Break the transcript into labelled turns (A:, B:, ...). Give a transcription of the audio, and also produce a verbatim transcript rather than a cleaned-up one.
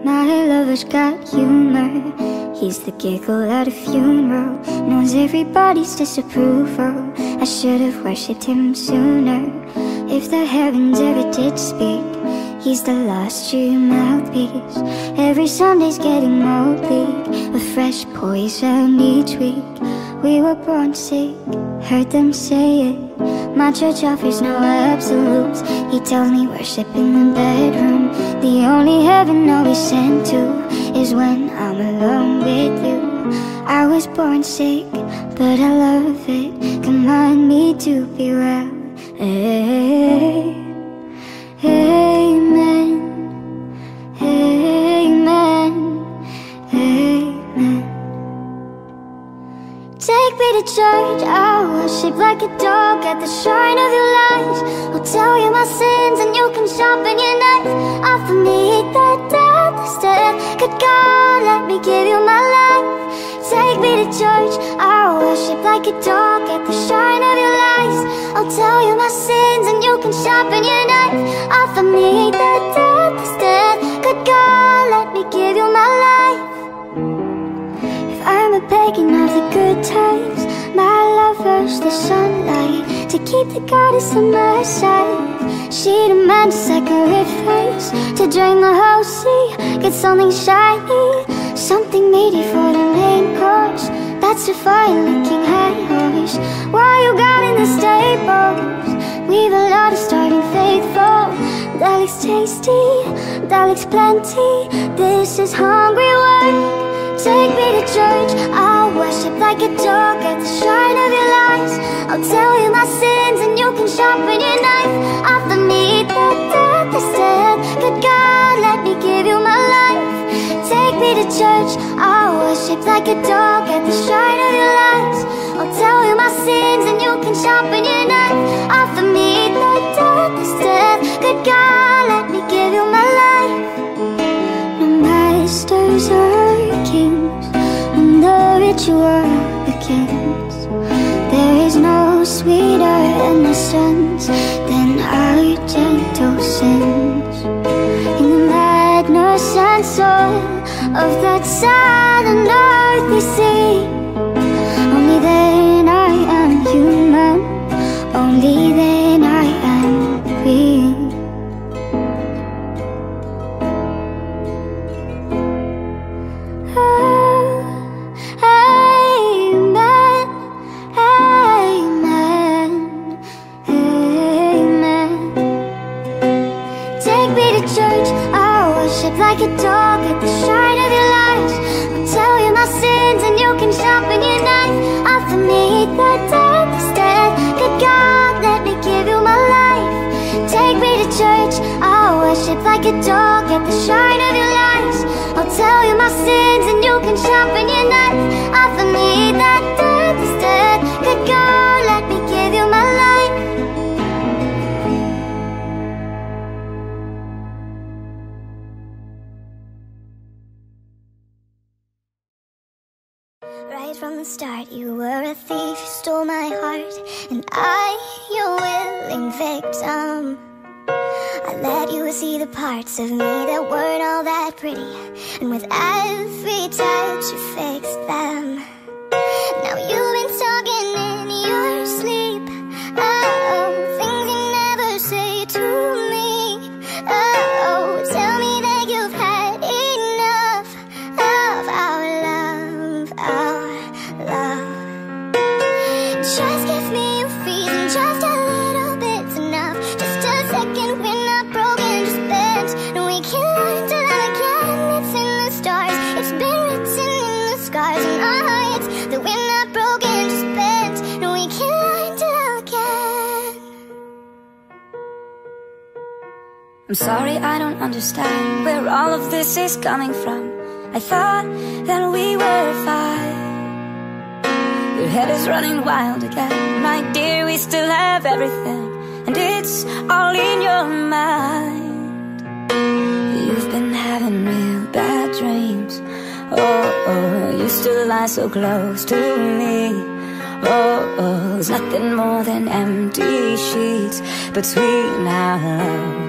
A: My lover's got humor. He's the giggle at a funeral, knows everybody's disapproval. I should have worshipped him sooner. If the heavens ever did speak, he's the lost true mouthpiece. Every Sunday's getting more bleak, with fresh poison each week. We were born sick, heard them say it. My church offers no absolutes. He tells me worship in the bedroom. The only heaven I'll be sent to is when I'm alone with you. I was born sick, but I love it. Command me to be well. Hey, amen, amen, amen. Take me to church, I'll worship like a dog at the shrine of your lies. I'll tell you my sins and you can sharpen your knife. Offer me that death instead. Good God, let me give you my life. Take me to church, I'll worship like a dog at the shrine of your lies. I'll tell you my sins and you can sharpen your knife. Offer me that death instead. Good God, let me give you my life. I'm a pagan of the good times. My lover's the sunlight, to keep the goddess on my side. She demands sacrifice, to drain the whole sea. Get something shiny, something meaty for the main course. That's a fine-looking high horse. While you got in the stables, we've a lot of starting faithful. That looks tasty, that looks plenty. This is hungry work. Take me to church, I'll worship like a dog at the shrine of your lies. I'll tell you my sins and you can sharpen your knife. Offer me that death instead. Good God, let me give you my life. Take me to church, I'll worship like a dog at the shrine of your lies. I'll tell you my sins and you can sharpen your knife. Offer me that death instead. Good God, let me give you my life. No masters or kings, and the ritual begins. There is no sweeter innocence than our gentle sins. In the madness and soul of that sad and earthly sea, only then I am human, only then I am free. Like a dog at the shrine of your lies. I'll tell you my sins and you can sharpen your knife. Offer me that death instead. Good God, let me give you my life. Take me to church, I'll worship like a dog at the shrine of your lies. I'll tell you my sins and you can sharpen your knife. Offer me that death instead. Good God, let me give you my life. Right from the start, you were a thief, you stole my heart, and I, your willing victim. I let you see the parts of me that weren't all that pretty, and with every touch you fixed them. Now you've been talking in your sleep, oh, things you never say to me. Oh, tell me that you've had enough of our love, our love. Just give me a reason, just a little bit's enough. Just a second, we're not broken, just bent. And we can learn to love again. It's in the stars, it's been written in the scars in our hearts that we're not broken, just bent. And we can learn to love again.
B: I'm sorry, I don't understand where all of this is coming from. I thought that we were fine. Your head is running wild again, my dear, we still have everything, and it's all in your mind. You've been having real bad dreams. Oh, oh, you still lie so close to me. Oh, oh, there's nothing more than empty sheets between our love.